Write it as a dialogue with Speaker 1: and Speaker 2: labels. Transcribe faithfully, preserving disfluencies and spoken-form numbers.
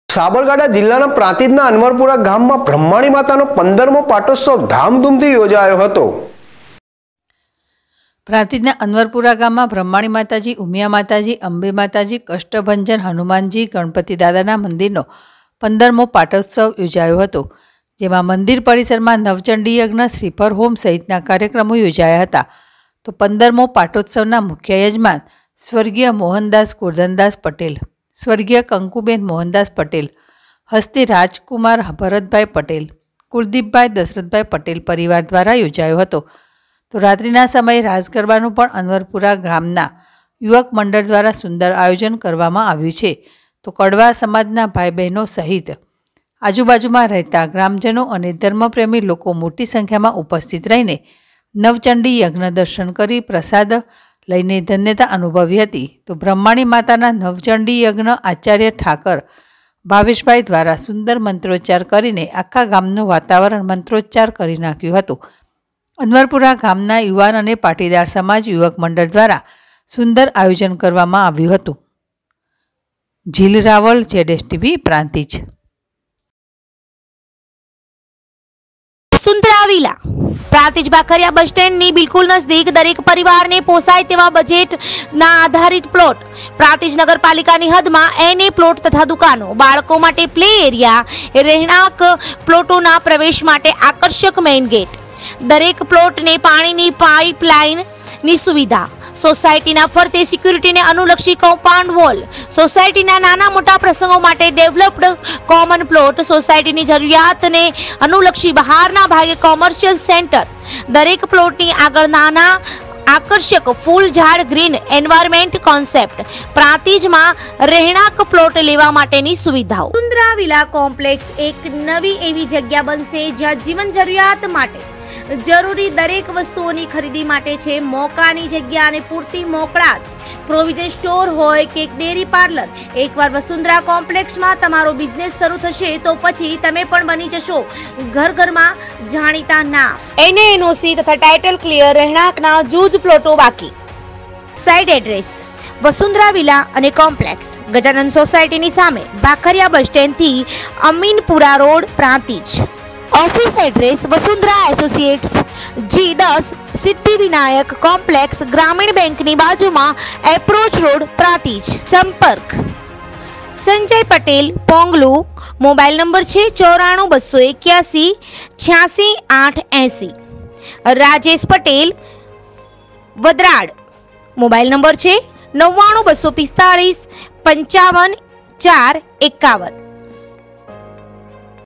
Speaker 1: સાબરકાંઠા જિલ્લાના પ્રાંતિજના અનવરપુરા ગામમાં બ્રહ્માણી માતાનો પંદરમો પાટોત્સવ ધામધૂમથી યોજાયો હતો।
Speaker 2: પ્રાંતિજના અનવરપુરા ગામમાં બ્રહ્માણી માતાજી, ઉમિયા માતાજી, અંબે માતાજી, કષ્ટભંજન હનુમાનજી, ગણપતિ દાદાના મંદિરનો પંદરમો પાટોત્સવ યોજાયો હતો, જેમાં મંદિર પરિસરમાં નવચંડી યજ્ઞ, શ્રીફળ હોમ સહિતના કાર્યક્રમો યોજાયા હતા। તો પંદરમો પાટોત્સવના મુખ્ય યજમાન સ્વર્ગીય મોહનદાસ કુરધનદાસ પટેલ, સ્વર્ગીય કંકુબેન મોહનદાસ પટેલ, હસ્તે રાજકુમાર ભરતભાઈ પટેલ, કુલદીપભાઈ દશરથભાઈ પટેલ પરિવાર દ્વારા યોજાયો હતો। તો રાત્રિના સમયે રાસ ગરબાનું પણ અનવરપુરા ગામના યુવક મંડળ દ્વારા સુંદર આયોજન કરવામાં આવ્યું છે। તો કડવા સમાજના ભાઈ બહેનો સહિત આજુબાજુમાં રહેતા ગ્રામજનો અને ધર્મપ્રેમી લોકો મોટી સંખ્યામાં ઉપસ્થિત રહીને નવચંડી યજ્ઞ દર્શન કરી પ્રસાદ લઈને ધન્યતા અનુભવી હતી। તો બ્રહ્માણી માતાના નવચંડી યજ્ઞ આચાર્ય ઠાકર ભાવેશભાઈ દ્વારા સુંદર મંત્રોચ્ચાર કરીને આખા ગામનું વાતાવરણ મંત્રોચ્ચાર કરી નાખ્યું હતું। અનવરપુરા ગામના યુવાન અને પાટીદાર સમાજ યુવક મંડળ દ્વારા સુંદર આયોજન કરવામાં આવ્યું હતું। Jeel Raval, Jadesh TV, Prantij.
Speaker 3: Vasundhara villa Prantij Bakhariya bus સ્ટેન્ડની બિલકુલ નજદીક દરેક પરિવારને પોસાય તેવા બજેટના આધારિત પ્લોટ, પ્રાંતિજ નગરપાલિકાની હદમાં એને પ્લોટ તથા દુકાનો, બાળકો માટે પ્લે એરિયા, રહેણાંક પ્લોટોના પ્રવેશ માટે આકર્ષક મેઇન ગેટ, દરેક પ્લોટને પાણીની પાઇપલાઇનની સુવિધા, સોસાયટીના ફરતે સિક્યુરિટીને અનુલક્ષી કમ્પાઉન્ડ વોલ, સોસાયટીના નાના મોટા પ્રસંગો માટે ડેવલપ્ડ કોમન પ્લોટ, સોસાયટીની જરૂરિયાતને અનુલક્ષી બહારના ભાગે કોમર્શિયલ સેન્ટર, દરેક પ્લોટની આગળ નાના આકર્ષક ફૂલ ઝાડ ગ્રીન એન્વાયરમેન્ટ કોન્સેપ્ટ, પ્રાંતિજમાં રહેણાંક પ્લોટ લેવા માટેની સુવિધાઓ। વસુંધરા વિલા કોમ્પ્લેક્સ એક નવી એવી જગ્યા બનશે જ્યાં જીવન જરૂરિયાત માટે જરૂરી દરેક વસ્તુઓની ખરીદી માટે છે મોકાની જગ્યા અને પૂરતી મોકળાશ, પ્રોવિઝન સ્ટોર હોય કે ડેરી પાર્લર। એકવાર વસુંધરા કોમ્પ્લેક્સમાં તમારો બિઝનેસ શરૂ થશે તો પછી તમે પણ બની જશો ઘર ઘરમાં જાણીતા નામ। એને એનઓસી તથા ટાઇટલ ક્લિયર રહેણાંકના જૂજ પ્લોટો બાકી। સાઇટ એડ્રેસ વસુંધરા વિલા અને કોમ્પ્લેક્સ, ગજાનંદ સોસાયટીની સામે, બાખરિયા બસ સ્ટેન્ડથી Aminpura road, Prantij. Office address Vasundhara associates G दस सिद्धिविनायक कॉम्प्लेक्स, ग्रामीण बैंक ની બાજુમાં, એપ્રોચ રોડ, પ્રાંતિજ। સંપર્ક સંજય પટેલ, પોંગલુ, મોબાઈલ નંબર છે ચોરાણું બસો એક્યાસી છ્યાસી આઠ એસી। રાજેશ પટેલ, વદરાડ, મોબાઈલ નંબર છે નવ્વાણું બસો પિસ્તાળીસ પંચાવન ચાર એકાવન।